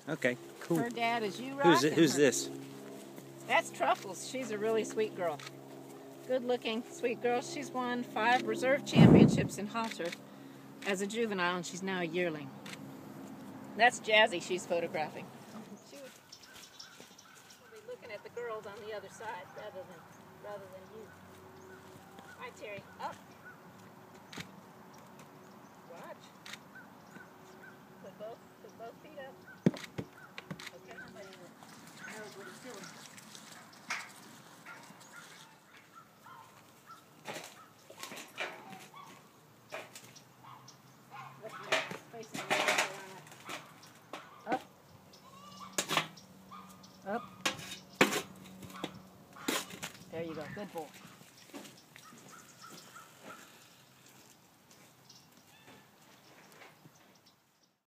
Okay, cool. Her dad is you, Rock. Who's this? That's Truffles. She's a really sweet girl. Good-looking, sweet girl. She's won 5 reserve championships in halter as a juvenile, and she's now a yearling. That's Jazzy she's photographing. She'll be looking at the girls on the other side rather than you. Hi, Terry. Up. Watch. Put both feet up. Okay. Somebody knows what he's doing. Up. Up. There you go. Good boy.